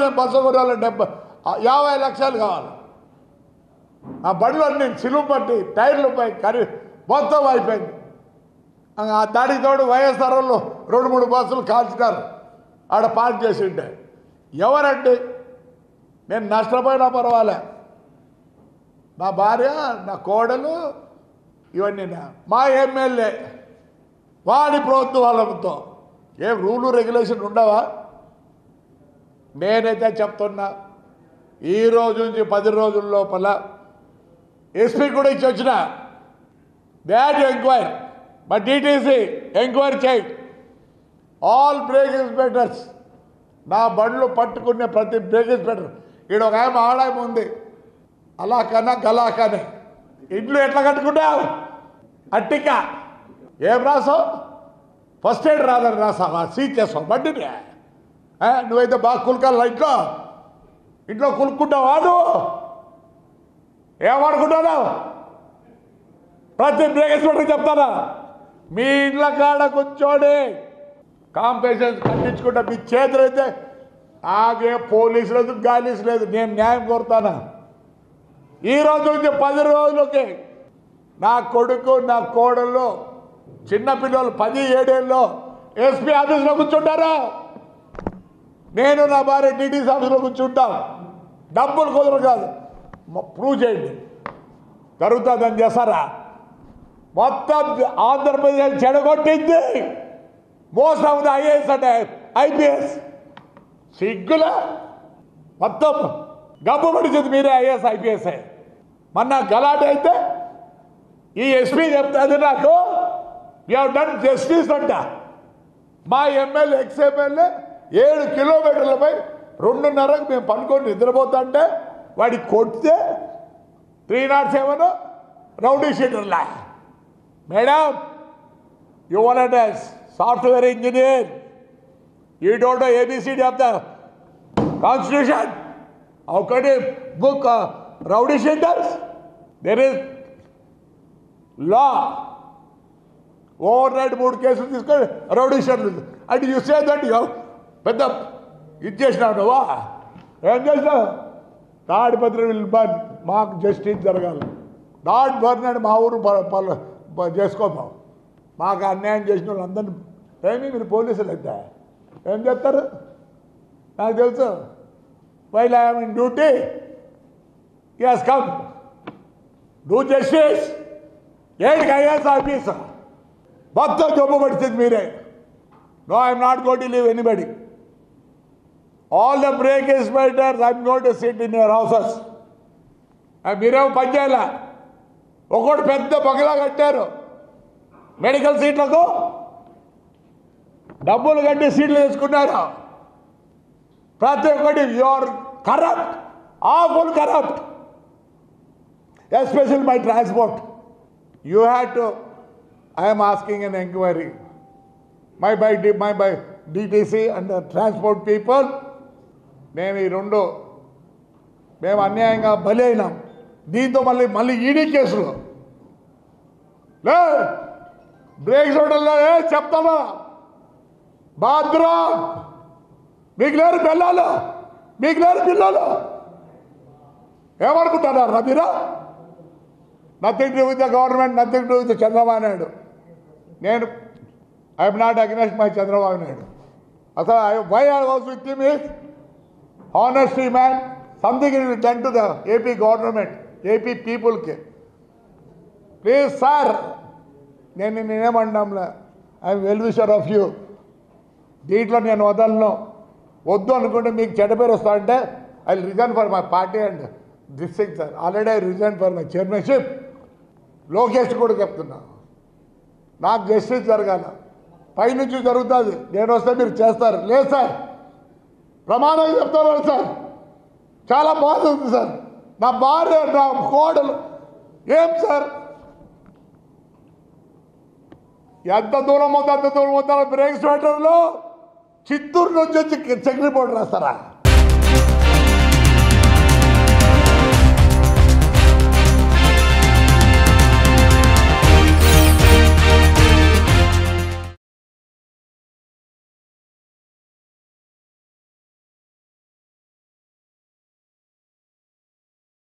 నేను బస్సు కొనాలి 50 లక్షలు కావాలి. ఆ బండ్లు అన్నీ సిలువు పట్టి టైర్లు పై మొత్తం అయిపోయింది. ఆ దాడికి తోడు వైఎస్ఆర్ వాళ్ళు 2-3 బస్సులు కాల్చినారు, ఆడ పార్క్ చేసి ఉంటే. ఎవరండి? నేను నష్టపోయినా పర్వాలే, నా భార్య, నా కోడలు, ఇవన్నీ మా ఎమ్మెల్యే వాడి ప్రభుత్వాలతో ఏం రూలు రెగ్యులేషన్ ఉండవా? నేనైతే చెప్తున్నా, ఈ రోజు నుంచి 10 రోజుల లోపల ఎస్పీ కూడా ఇచ్చి వచ్చిన దాట్ ఎంక్వైరీ, మా డిటీసీ ఎంక్వైరీ చేయి. ఆల్ బ్రేక్ ఇన్స్పెక్టర్స్, నా బండ్లు పట్టుకునే ప్రతి బ్రేక్ ఇన్స్పెక్టర్, ఈడ ఒక ఆమె ఆడాయమ ఉంది, అలా కన్నా గలాకనే ఇంట్లో ఎట్లా కట్టుకుంటావు? అట్టిక ఏం రాసావు? ఫస్ట్ ఎయిడ్ రాదని రాసావా? సీజ్ చేస్తావు బండిని. నువ్వైతే బాగా కులకాల ఇంట్లో కులుక్కుంటావా? నువ్వు ఏమనుకుంటున్నావు? ప్రతి బ్రేక్ ఇన్స్పెక్టర్ చెప్తానా, మీ ఇండ్ల కాడ కూర్చోండి కాంపెన్సేషన్ కట్టించుకుంటా. మీ చేతులు అయితే ఆగే పోలీసు లేదు, గాలీసు లేదు. నేను న్యాయం కోరుతానా? ఈ రోజు నుంచి 10 రోజులకి నా కొడుకు, నా కోడళ్ళు, చిన్నపిల్లలు 10-7 ఏళ్ళలో ఎస్పీ ఆఫీస్లో కూర్చుంటారా? నేను నా భార్య డిటీసీ ఆఫీస్లో కూర్చుంటాం. డబ్బులు కుదరదు కాదు, ప్రూవ్ చేయండి. జరుగుతుందని చేస్తారా? మొత్తం ఆంధ్రప్రదేశ్ చెడగొట్టింది మోసం ఉంది. ఐఏఎస్ అంటే ఐపీఎస్ సిగ్గులా మొత్తం గబ్బు పడిచింది. మీరే ఐఏఎస్ ఐపీఎస్. మొన్న గలాట అయితే ఈ ఎస్పీ చెప్తాది నాకు, యూ హ్యావ్ డన్ జస్టిస్ అంట. మా ఎమ్మెల్యే ఎమ్మెల్యే 7 కిలోమీటర్లపై 2:30కు మేము పనుకొని నిద్రపోతుంటే వాడికి కొడితే 307 రౌడీ షీటర్లా. Madam, you want as software engineer, you don't know ABCD of the constitution. How can you book rowdy sheeters? There is law. Overnight 3 కేసులు తీసుకొని rowdy షీటర్లు అంటే యూ సే దట్ యూ పెద్ద ఇది చేసినావు నువ్వా? ఏం చేసినావు? తాడిపత్రి విల్ బర్న్, మాకు జస్టిస్ జరగాలి. నాట్ బర్న్ అని మా ఊరు చేసుకోపోవు. మాకు అన్యాయం చేసిన వాళ్ళు అందరినీ ఏమి మీరు పోలీసులు అయితే ఏం చేస్తారు? నాకు తెలుసు. While I'm in duty, yes come do justice. ఏంటి ఐఏఎస్ ఆఫీస్ మొత్తం జబ్బు పడుతుంది మీరే. No, I'm not going to leave anybody. All the brake inspectors I'm going to sit in your houses. మీరేమో పని చేయాల. ఒకటి పెద్ద బగలా కట్టారు మెడికల్ సీట్లకు, డబ్బులు కట్టి సీట్లు తీసుకున్నారు. ప్రతి ఒక్కటి your corrupt, awful corrupt, especial my transport. You had to, I'm asking an enquiry my by DTC and transport people. మేము ఈ 2 మేము అన్యాయంగా బలి అయినాం. దీంతో మళ్ళీ ఈడీ కేసులు లే బ్రేక్ చూడల్లో చెప్తామా? బాత్రూమ్ మీకు లేరు, పిల్లలు మీకు లేరు, పిల్లలు ఏమనుకుంటున్నారు మీరు? Nothing to with the government, nothing to with Chandrababu Naidu. నేను I'm not against my Chandrababu Naidu. అసలు why I was with him is honesty man, something is done to the AP government, AP people ke. Please sir, నేనేమన్నాంలే, I'm well wisher of you. దీంట్లో నేను వదలను. వద్దు అనుకుంటే మీకు చెడ్డ పేరు వస్తా అంటే I resign for my party and this thing sir. Already I resign for my chairmanship. Lokesh కూడా చెప్తున్నా, నాకు జస్టిస్ జరగాల. పైనుంచి జరుగుతుంది, నేను వస్తే మీరు చేస్తారు. లేదు సార్, ప్రమాణం చెప్తాను సార్. చాలా బాధ ఉంది సార్. నా భార్య, నా కోడలు. ఏం సార్, ఎంత దూరం అవుతా బ్రేక్ స్వెటర్లో చిత్తూరు నుంచి వచ్చి చెక్ రిపోర్ట్ రాస్తారా?